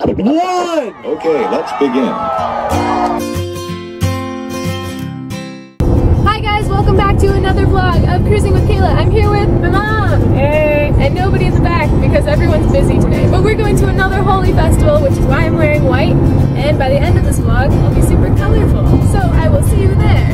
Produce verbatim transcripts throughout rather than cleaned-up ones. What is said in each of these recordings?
one. Okay, let's begin. Hi guys, welcome back to another vlog of Cruising with Kayla. I'm here with my mom. Hey. And nobody in the back because everyone's busy today. But we're going to another Holy Festival, which is why I'm wearing white. And by the end of this vlog, I'll be super colorful. So I will see you there.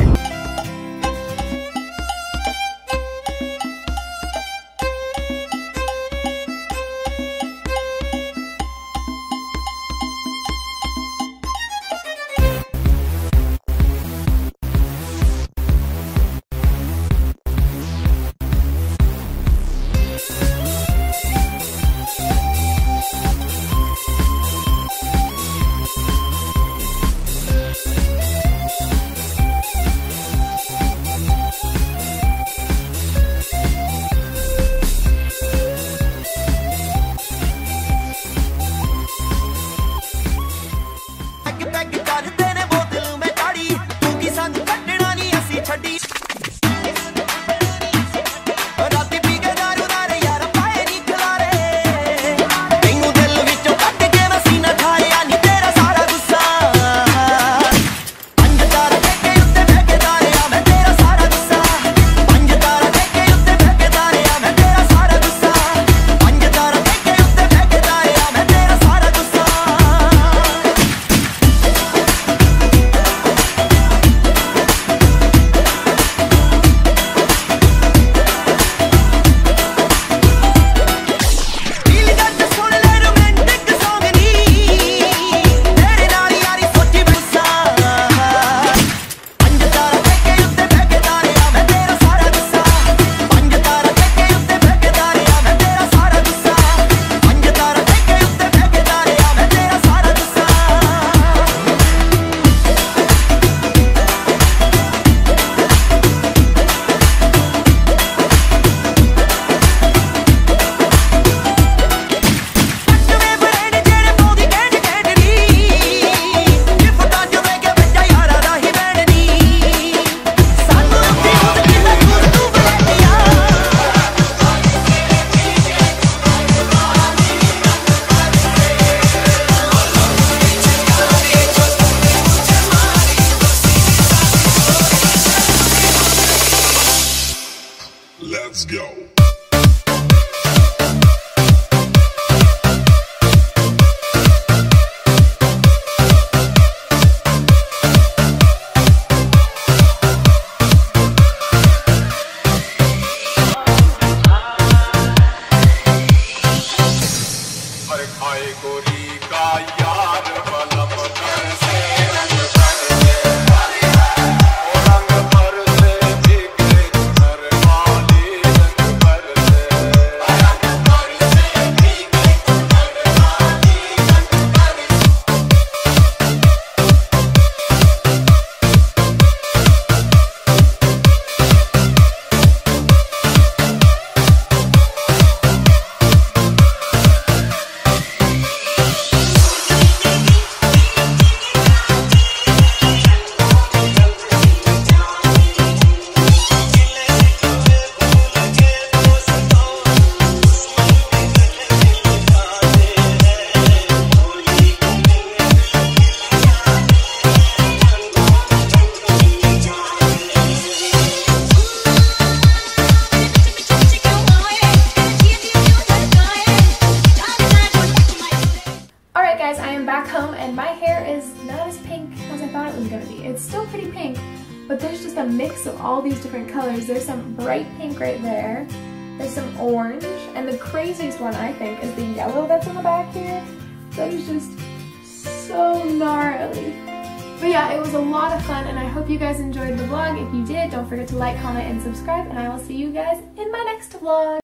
Let's go. It's still pretty pink, but there's just a mix of all these different colors. There's some bright pink right there, there's some orange, and the craziest one I think is the yellow that's on the back here. That is just so gnarly. But yeah, it was a lot of fun, and I hope you guys enjoyed the vlog. If you did, don't forget to like, comment, and subscribe, and I will see you guys in my next vlog.